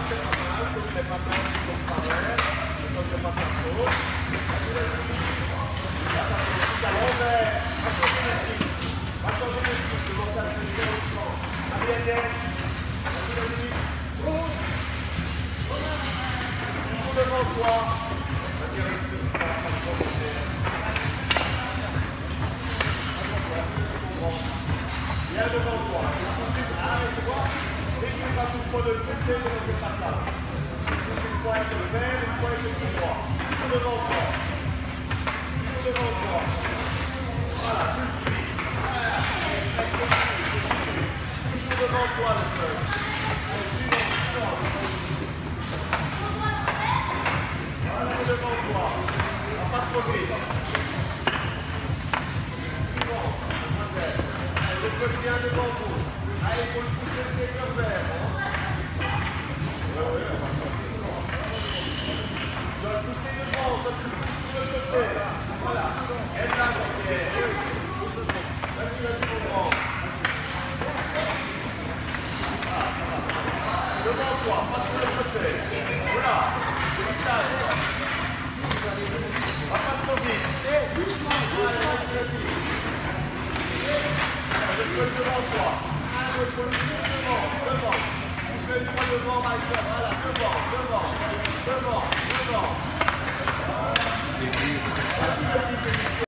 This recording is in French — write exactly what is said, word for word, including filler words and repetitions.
c'est pas mal, sauf que les patins qui sont pareils, mais ça c'est pas ta faute. Là, t'as fait tout à l'heure, mais va changer d'esprit. Va changer d'esprit, tu vas faire le jeu au sang. Allez, Agnès, vas-y, vas-y. Toujours devant toi. Vas-y, avec plus, si ça va pas te protéger. Viens devant toi. Arrête, tu vois. Et tu vas tout le de pousser de notre patate. Pousse une pointe vers, une pointe tout droit. Toujours devant toi. Toujours devant toi. Voilà, tu le suis. Voilà. Toujours devant toi, le feu. Allez, suivant, suivant. Voilà, devant toi. Pas trop vite. Suivant. Allez, le feu vient devant vous. Allez, il faut le pousser, c'est comme vert. Tu dois le pousser devant, parce que tu pousses sur le côté. Voilà. Et là, Jean-Pierre. Vas-y, vas-y, mon grand. Devant toi, pas sur le côté. Voilà. Cristal. Va pas trop vite. Doucement, doucement. Le feu devant toi. Le feu devant, devant. Je vais pas devant, Michael. Voilà, devant, devant, devant, devant.